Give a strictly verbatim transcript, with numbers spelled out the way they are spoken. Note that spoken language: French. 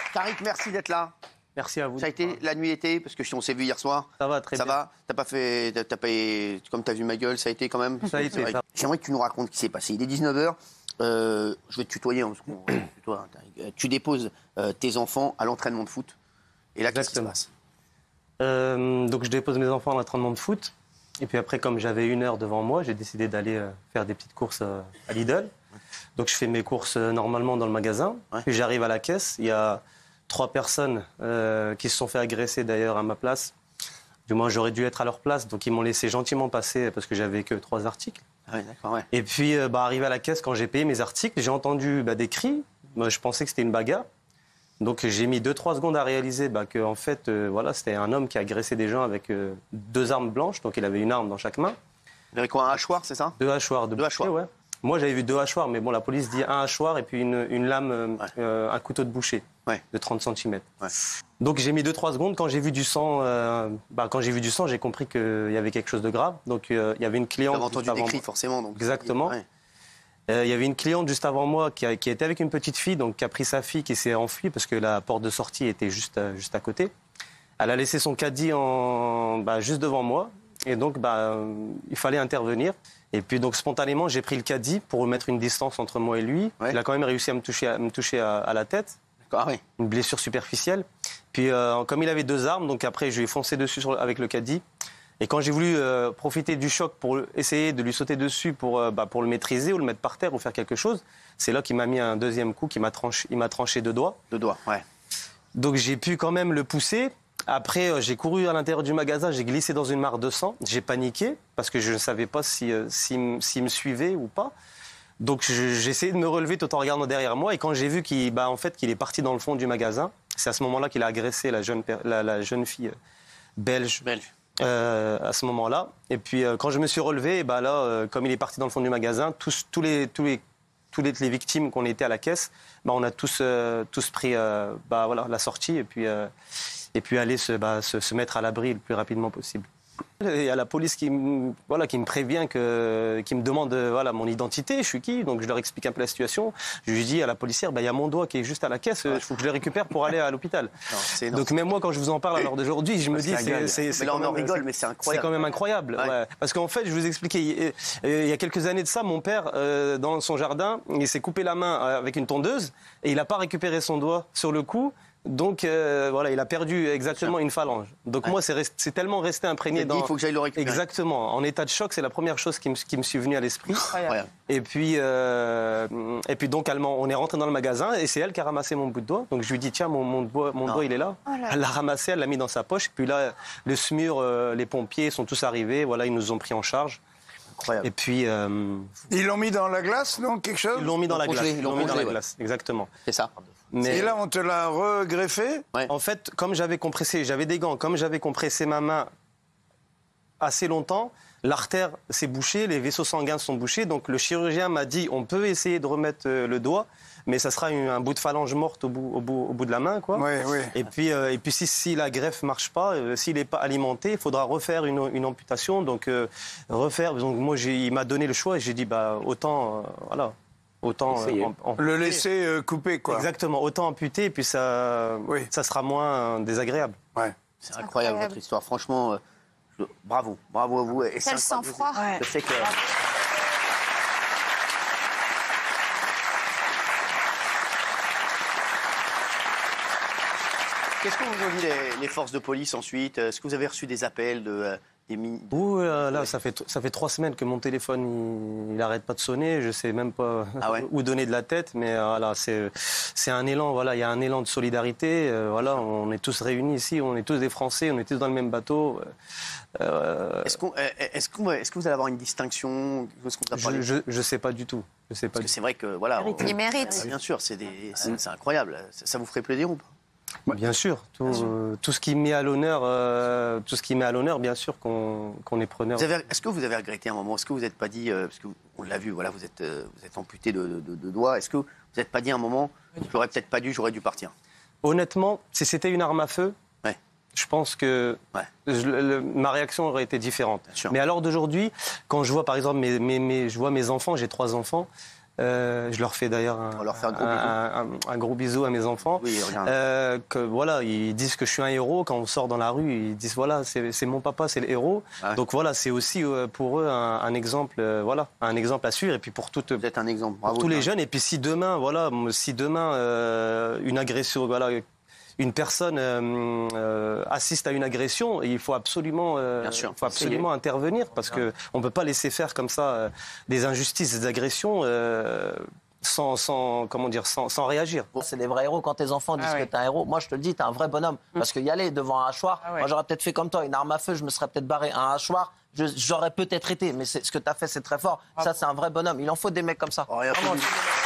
Tariq, merci d'être là. Merci à vous. Ça a été la nuit été, parce que on s'est vu hier soir. Ça va très ça bien. Ça va. T'as pas fait, t'as pas, comme t'as vu ma gueule, ça a été quand même. Ça a été. Ça. J'aimerais que tu nous racontes ce qui s'est passé. Il est dix-neuf heures. Euh, je vais te tutoyer. Hein, parce qu'on, tutoie, hein, tu déposes euh, tes enfants à l'entraînement de foot. Et là, qu'est-ce qui se passe? euh, Donc je dépose mes enfants à l'entraînement de foot. Et puis après, comme j'avais une heure devant moi, j'ai décidé d'aller euh, faire des petites courses euh, à Lidl. Donc je fais mes courses euh, normalement dans le magasin. Ouais. Puis j'arrive à la caisse. Il y a trois personnes euh, qui se sont fait agresser d'ailleurs à ma place. Du moins, j'aurais dû être à leur place. Donc ils m'ont laissé gentiment passer parce que j'avais que trois articles. Ah oui, d'accord, ouais. Et puis, euh, bah, arrivé à la caisse, quand j'ai payé mes articles, j'ai entendu bah, des cris. Moi, je pensais que c'était une bagarre. Donc j'ai mis deux trois secondes à réaliser bah, que en fait, euh, voilà, c'était un homme qui agressait des gens avec euh, deux armes blanches. Donc il avait une arme dans chaque main. Il avait quoi, un hachoir, c'est ça? Deux hachoirs. De deux hachoirs. Ouais. Moi, j'avais vu deux hachoirs, mais bon, la police dit un hachoir et puis une, une lame, euh, ouais. euh, un couteau de boucher ouais. de trente centimètres. Ouais. Donc j'ai mis deux trois secondes. Quand j'ai vu du sang, euh, bah, quand j'ai vu du sang, j'ai compris qu'il y avait quelque chose de grave. Donc euh, il y avait une cliente. Tu avais entendu des cris, forcément. Donc exactement. Ouais. Euh, il y avait une cliente juste avant moi qui, a, qui était avec une petite fille, donc qui a pris sa fille, qui s'est enfuie parce que la porte de sortie était juste, euh, juste à côté. Elle a laissé son caddie en, bah, juste devant moi, et donc bah, euh, il fallait intervenir. Et puis donc spontanément, j'ai pris le caddie pour mettre une distance entre moi et lui. Ouais. Il a quand même réussi à me toucher à, me toucher à, à la tête. Ah oui. Une blessure superficielle. Puis euh, comme il avait deux armes, donc après je lui ai foncé dessus sur, avec le caddie. Et quand j'ai voulu euh, profiter du choc pour essayer de lui sauter dessus pour, euh, bah, pour le maîtriser ou le mettre par terre ou faire quelque chose, c'est là qu'il m'a mis un deuxième coup, qu'il m'a tranché, il m'a tranché deux doigts. Deux doigts, ouais. Donc j'ai pu quand même le pousser. Après, euh, j'ai couru à l'intérieur du magasin, j'ai glissé dans une mare de sang. J'ai paniqué parce que je ne savais pas si, euh, s'il, s'il me suivait ou pas. Donc j'ai essayé de me relever tout en regardant derrière moi. Et quand j'ai vu qu'il, bah, en fait, qu'il est parti dans le fond du magasin, c'est à ce moment-là qu'il a agressé la jeune, la, la jeune fille belge. Belge. Euh, à ce moment-là. Et puis, euh, quand je me suis relevé, bah là, euh, comme il est parti dans le fond du magasin, tous, tous, les, tous, les, tous les, les victimes qu'on était à la caisse, bah, on a tous, euh, tous pris euh, bah, voilà, la sortie et puis, euh, et puis aller se, bah, se, se mettre à l'abri le plus rapidement possible. Il y a la police qui me, voilà, qui me prévient, que, qui me demande voilà, mon identité, je suis qui, donc je leur explique un peu la situation. Je lui dis à la policière, bah, il y a mon doigt qui est juste à la caisse, il ouais. faut que je le récupère pour aller à l'hôpital. Non, donc même moi, quand je vous en parle à l'heure d'aujourd'hui, je me dis, c'est, c'est, c'est, mais là, on quand en même, rigole, mais c'est incroyable. C'est quand même incroyable. Ouais. Ouais. Parce qu'en fait, je vous expliquais, il, il y a quelques années de ça, mon père, euh, dans son jardin, il s'est coupé la main avec une tondeuse et il n'a pas récupéré son doigt sur le coup. Donc euh, voilà, il a perdu exactement une phalange. Donc ouais. moi, c'est, rest, c'est tellement resté imprégné dans. Il faut que j'aille le récupérer. Exactement. En état de choc, c'est la première chose qui me, qui me suis venue à l'esprit. Ouais. Et puis, euh, et puis donc, elle, on est rentré dans le magasin et c'est elle qui a ramassé mon bout de doigt. Donc je lui dis tiens, mon, mon doigt, mon doigt, il est là. Oh là. Elle l'a ramassé, elle l'a mis dans sa poche. Et puis là, le S M U R, euh, les pompiers sont tous arrivés. Voilà, ils nous ont pris en charge. Incroyable. Et puis. Euh, ils l'ont mis dans la glace, non, quelque chose? Ils l'ont mis dans la glace. Ils l'ont mis dans la glace. Exactement. C'est ça. Mais... Et là, on te l'a regreffé? Ouais. En fait, comme j'avais compressé, j'avais des gants, comme j'avais compressé ma main assez longtemps, l'artère s'est bouchée, les vaisseaux sanguins sont bouchés. Donc le chirurgien m'a dit, on peut essayer de remettre le doigt, mais ça sera une, un bout de phalange morte au bout, au bout, au bout de la main, quoi. Oui, oui. Et puis, euh, et puis si, si la greffe marche pas, euh, s'il n'est pas alimenté, il faudra refaire une, une amputation. Donc euh, refaire. Donc moi, j'ai, il m'a donné le choix et j'ai dit, bah autant, euh, voilà. Autant euh, en, en... le laisser euh, couper, quoi. Exactement, autant amputer, et puis ça, oui. ça sera moins désagréable. Ouais. C'est, c'est incroyable, incroyable votre histoire. Franchement, euh, je... bravo, bravo à vous. Et quel sang-froid. Je sais que. Qu'est-ce que vous ont dit les, les forces de police ensuite? Est-ce que vous avez reçu des appels de euh, des mini... Ouh là, là, ça fait ça fait trois semaines que mon téléphone il, il arrête pas de sonner. Je sais même pas ah ouais. où donner de la tête, mais euh, voilà, c'est c'est un élan. Voilà, il y a un élan de solidarité. Euh, voilà, on est tous réunis ici, on est tous des Français, on est tous dans le même bateau. Euh, est-ce qu'on est-ce qu'on est-ce que vous allez avoir une distinction? Est-ce qu'on je, je je sais pas du tout. Je sais pas. Parce que c'est vrai que voilà. On... Il mérite. Bien sûr, c'est des c'est, c'est incroyable. Ça, ça vous ferait plaisir ou pas? Bien sûr, tout, bien sûr. Euh, tout ce qui met à l'honneur, euh, tout ce qui met à l'honneur, bien sûr qu'on, qu'on est preneur. Vous avez, est-ce que vous avez regretté un moment? Est-ce que vous n'êtes pas dit, euh, parce qu'on l'a vu, voilà, vous êtes, euh, vous êtes amputé de, de, de doigts. Est-ce que vous n'êtes pas dit un moment, j'aurais peut-être pas dû, j'aurais dû partir? Honnêtement, si c'était une arme à feu, ouais. je pense que ouais. je, le, ma réaction aurait été différente. Mais à l'heure d'aujourd'hui, quand je vois par exemple mes, mes, mes, je vois mes enfants, j'ai trois enfants. Euh, je leur fais d'ailleurs un, On leur fait un gros un, bisou. un- un gros bisou à mes enfants. Oui, regarde. Euh, que voilà, ils disent que je suis un héros quand on sort dans la rue. Ils disent voilà, c'est c'est mon papa, c'est le héros. Ouais. Donc voilà, c'est aussi euh, pour eux un, un exemple, euh, voilà, un exemple à suivre. Et puis pour toutes, Vous êtes un exemple. Bravo. pour tous les Karine. jeunes. Et puis si demain, voilà, si demain euh, une agression, voilà, une personne euh, euh, assiste à une agression, il faut absolument, euh, Bien sûr. faut absolument intervenir parce que on peut pas laisser faire comme ça euh, des injustices, des agressions. Euh, Sans, sans, comment dire, sans, sans réagir. C'est des vrais héros. Quand tes enfants disent Ah ouais. que t'es un héros, moi je te le dis, t'es un vrai bonhomme. Parce que y aller devant un hachoir, Ah ouais. moi j'aurais peut-être fait comme toi, une arme à feu, je me serais peut-être barré. Un hachoir, je- j'aurais peut-être été. Mais c'est- ce que t'as fait, c'est très fort. Ça, c'est un vrai bonhomme. Il en faut des mecs comme ça. Oh, et un peu Vraiment, du-